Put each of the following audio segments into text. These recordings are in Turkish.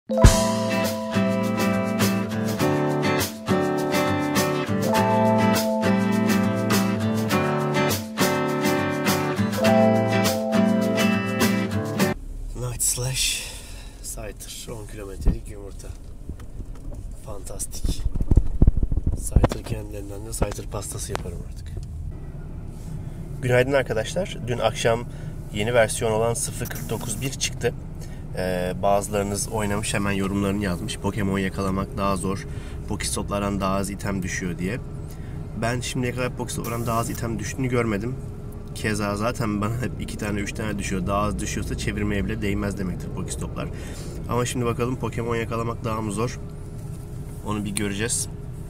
Night Slash Scyther 10 kilometrelik yumurta. Fantastik. Scyther kendilerinden de Scyther pastası yaparım artık. Günaydın arkadaşlar. Dün akşam yeni versiyon olan 0.49.1 çıktı. Bazılarınız oynamış, hemen yorumlarını yazmış. Pokemon yakalamak daha zor, Pokestop'lardan daha az item düşüyor diye. Ben şimdiye kadar Pokestop'lardan daha az item düştüğünü görmedim. Keza zaten bana hep 2 tane 3 tane düşüyor. Daha az düşüyorsa çevirmeye bile değmez demektir Pokestop'lar. Ama şimdi bakalım Pokemon yakalamak daha mı zor? Onu bir göreceğiz.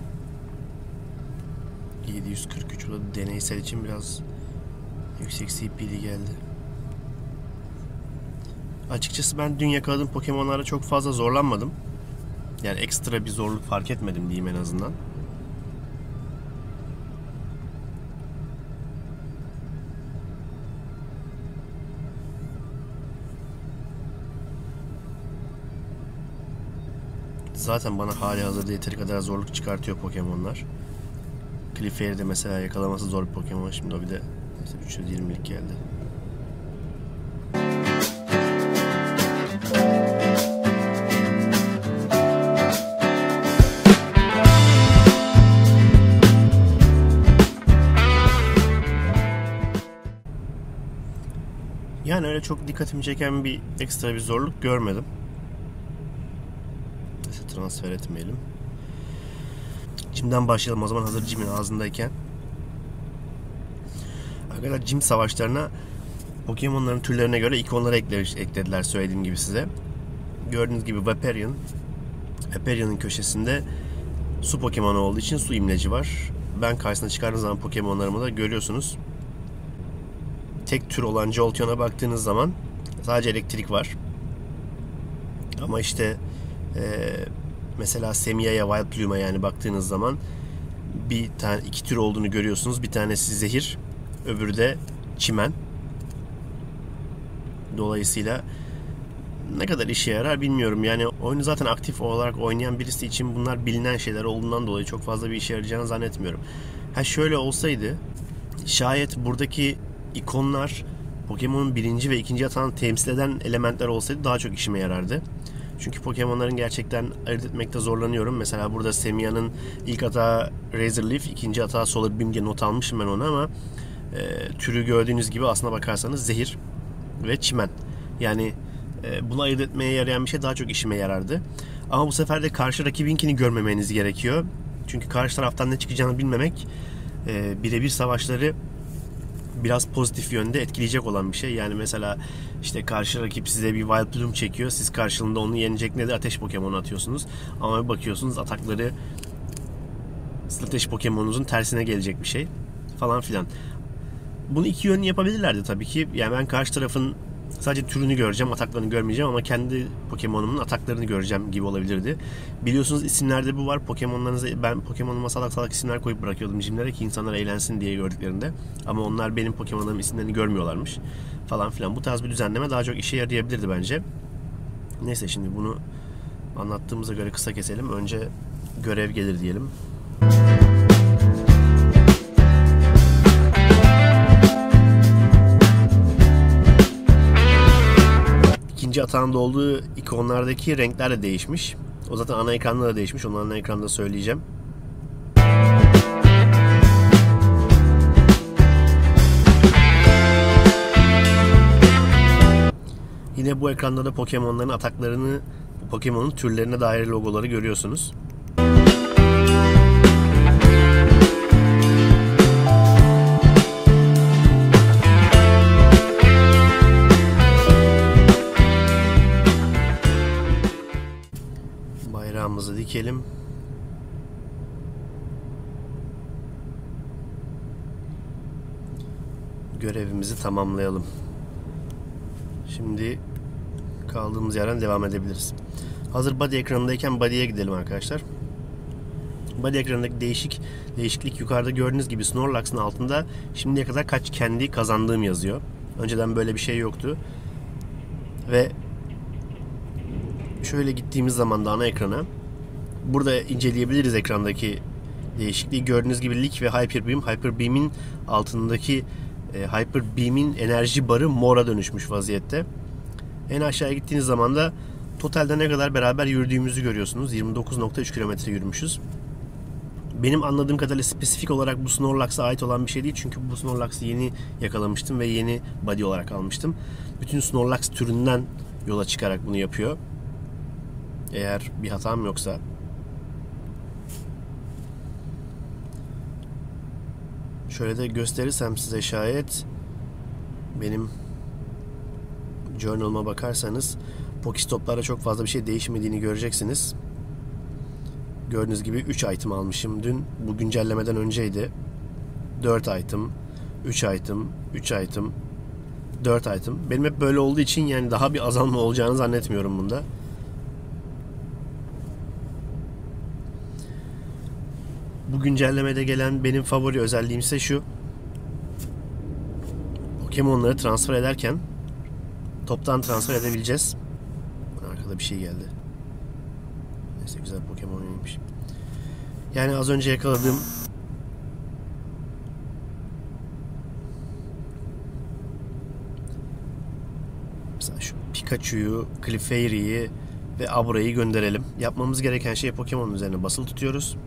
743 burada deneysel için biraz yüksek CP'li geldi. Açıkçası ben dün yakaladığım Pokemon'lara çok fazla zorlanmadım. Yani ekstra bir zorluk fark etmedim diyeyim en azından. Zaten bana hali hazırda yeteri kadar zorluk çıkartıyor Pokemon'lar. Clefairy de mesela yakalaması zor bir Pokemon. Şimdi o bir de 320'lik geldi. Yani öyle çok dikkatimi çeken bir ekstra bir zorluk görmedim. Neyse, transfer etmeyelim. Jim'den başlayalım o zaman, hazır Jim'in ağzındayken. Arkadaşlar, Jim savaşlarına Pokemon'ların türlerine göre ikonları eklediler söylediğim gibi size. Gördüğünüz gibi Vaporeon. Vaporeon'un köşesinde su Pokemon olduğu için su imleci var. Ben karşısına çıkardığım zaman Pokemon'larımı da görüyorsunuz. Tek tür olan Jolteon'a baktığınız zaman sadece elektrik var. Ama işte mesela Semia'ya, Vileplume'a yani baktığınız zaman bir tane, iki tür olduğunu görüyorsunuz. Bir tanesi zehir, öbürü de çimen. Dolayısıyla ne kadar işe yarar bilmiyorum. Yani oyunu zaten aktif olarak oynayan birisi için bunlar bilinen şeyler olduğundan dolayı çok fazla bir işe yarayacağını zannetmiyorum. Ha, şöyle olsaydı, şayet buradaki ikonlar Pokemon'un birinci ve ikinci atağını temsil eden elementler olsaydı daha çok işime yarardı. Çünkü Pokemon'ların gerçekten ayırt etmekte zorlanıyorum. Mesela burada Semia'nın ilk atağı Razor Leaf, ikinci atağı Solar Beam diye not almışım ben onu ama türü gördüğünüz gibi aslına bakarsanız zehir ve çimen. Yani bunu ayırt etmeye yarayan bir şey daha çok işime yarardı. Ama bu sefer de karşı rakibinkini görmemeniz gerekiyor. Çünkü karşı taraftan ne çıkacağını bilmemek birebir savaşları biraz pozitif yönde etkileyecek olan bir şey. Yani mesela işte karşı rakip size bir Vileplume çekiyor. Siz karşılığında onu yenecek ne de ateş Pokemon'u atıyorsunuz. Ama bir bakıyorsunuz atakları ateş Pokemon'unuzun tersine gelecek bir şey falan filan. Bunu iki yönlü yapabilirlerdi tabii ki. Yani ben karşı tarafın sadece türünü göreceğim, ataklarını görmeyeceğim ama kendi Pokemon'umun ataklarını göreceğim gibi olabilirdi. Biliyorsunuz isimlerde bu var. Ben Pokemon'uma salak salak isimler koyup bırakıyordum jimlere ki insanlar eğlensin diye gördüklerinde. Ama onlar benim Pokemon'larımın isimlerini görmüyorlarmış falan filan. Bu tarz bir düzenleme daha çok işe yarayabilirdi bence. Neyse, şimdi bunu anlattığımıza göre kısa keselim. Önce görev gelir diyelim. İkinci atağında olduğu ikonlardaki renkler de değişmiş. O zaten ana ekranda da değişmiş. Onu ana ekranda söyleyeceğim. Yine bu ekranda da Pokemon'ların ataklarını, Pokemon'un türlerine dair logoları görüyorsunuz. Bayrağımızı dikelim. Görevimizi tamamlayalım. Şimdi kaldığımız yerden devam edebiliriz. Hazır body ekranındayken body'ye gidelim arkadaşlar. Body ekranındaki değişiklik yukarıda gördüğünüz gibi Snorlax'ın altında şimdiye kadar kaç kendi kazandığım yazıyor. Önceden böyle bir şey yoktu. Ve Şöyle gittiğimiz zaman da ana ekrana, burada inceleyebiliriz ekrandaki değişikliği. Gördüğünüz gibi Leak ve Hyperbeam. Hyperbeam'in altındaki Hyperbeam'in enerji barı mora dönüşmüş vaziyette. En aşağıya gittiğiniz zaman da totalde ne kadar beraber yürüdüğümüzü görüyorsunuz. 29.3 kilometre yürümüşüz. Benim anladığım kadarıyla spesifik olarak bu Snorlax'a ait olan bir şey değil. Çünkü bu Snorlax'ı yeni yakalamıştım ve yeni body olarak almıştım. Bütün Snorlax türünden yola çıkarak bunu yapıyor. Eğer bir hatam yoksa. Şöyle de gösterirsem size şayet, benim journal'ıma bakarsanız Pokestop'larda çok fazla bir şey değişmediğini göreceksiniz. Gördüğünüz gibi 3 item almışım dün. Bu güncellemeden önceydi. 4 item, 3 item, 3 item, 4 item. Benim hep böyle olduğu için yani daha bir azalma olacağını zannetmiyorum bunda. Bu güncellemede gelen benim favori özelliğim ise şu. Pokemon'ları transfer ederken toptan transfer edebileceğiz. Arkada bir şey geldi. Neyse, güzel Pokemon oynamış. Yani az önce yakaladığım mesela şu Pikachu'yu, Clefairy'yi ve Abra'yı gönderelim. Yapmamız gereken şey, Pokemon'un üzerine basılı tutuyoruz.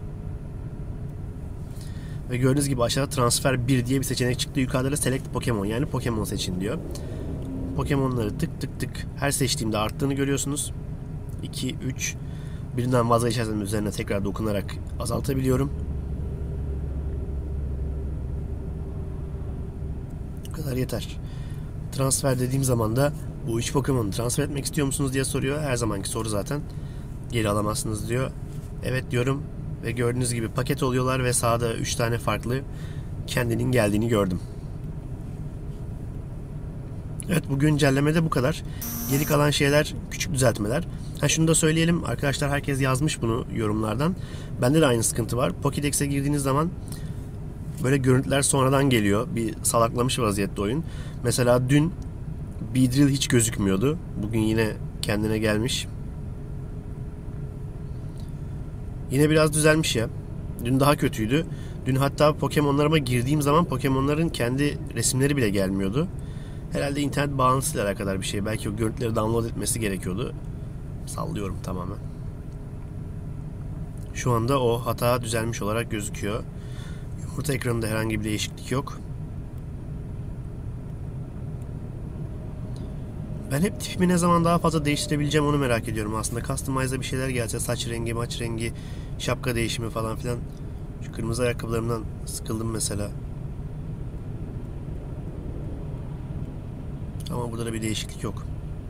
Ve gördüğünüz gibi aşağıda transfer 1 diye bir seçenek çıktı. Yukarıda da select Pokemon, yani Pokemon seçin diyor. Pokemon'ları tık tık tık her seçtiğimde arttığını görüyorsunuz. 2, 3. Birinden vazgeçersem üzerine tekrar dokunarak azaltabiliyorum. Bu kadar yeter. Transfer dediğim zaman da bu 3 Pokemon'u transfer etmek istiyor musunuz diye soruyor. Her zamanki soru zaten. Geri alamazsınız diyor. Evet diyorum ve gördüğünüz gibi paket oluyorlar ve sağda 3 tane farklı kendinin geldiğini gördüm. Evet, bu güncellemede bu kadar. Geri kalan şeyler küçük düzeltmeler. Şunu da söyleyelim arkadaşlar, herkes yazmış bunu yorumlardan. Bende de aynı sıkıntı var. Pokédex'e girdiğiniz zaman böyle görüntüler sonradan geliyor. Bir salaklamış vaziyette oyun. Mesela dün Beedrill hiç gözükmüyordu. Bugün yine kendine gelmiş. Yine biraz düzelmiş ya. Dün daha kötüydü. Dün hatta Pokemon'larıma girdiğim zaman Pokemon'ların kendi resimleri bile gelmiyordu. Herhalde internet bağlantısıyla alakalı bir şey. Belki o görüntüleri download etmesi gerekiyordu. Sallıyorum tamamen. Şu anda o hata düzelmiş olarak gözüküyor. Yumurta ekranında herhangi bir değişiklik yok. Ben hep tipimi ne zaman daha fazla değiştirebileceğim onu merak ediyorum aslında. Customize'a bir şeyler gelse, saç rengi, maç rengi, şapka değişimi falan filan. Şu kırmızı ayakkabılarımdan sıkıldım mesela. Ama burada da bir değişiklik yok.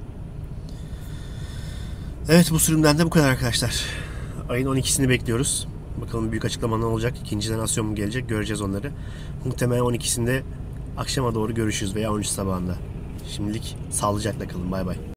Evet, bu sürümden de bu kadar arkadaşlar. Ayın 12'sini bekliyoruz. Bakalım büyük açıklama ne olacak? İkinci jenerasyon mu gelecek? Göreceğiz onları. Muhtemelen 12'sinde akşama doğru görüşürüz veya 13 sabahında. Şimdilik sağlıcakla kalın. Bay bay.